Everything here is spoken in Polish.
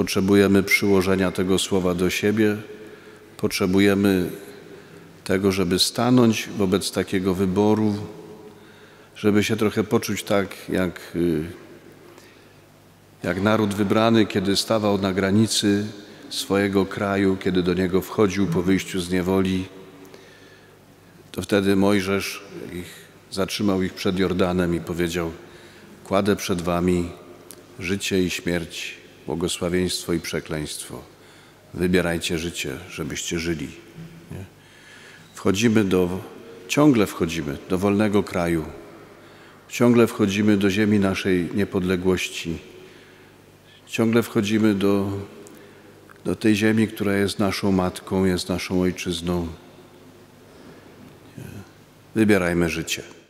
potrzebujemy przyłożenia tego słowa do siebie, potrzebujemy tego, żeby stanąć wobec takiego wyboru, żeby się trochę poczuć tak, jak naród wybrany, kiedy stawał na granicy swojego kraju, kiedy do niego wchodził po wyjściu z niewoli, to wtedy Mojżesz zatrzymał ich przed Jordanem i powiedział: kładę przed wami życie i śmierć, błogosławieństwo i przekleństwo. Wybierajcie życie, żebyście żyli. Nie? Ciągle wchodzimy do wolnego kraju, ciągle wchodzimy do ziemi naszej niepodległości, ciągle wchodzimy do tej ziemi, która jest naszą matką, jest naszą ojczyzną. Wybierajmy życie.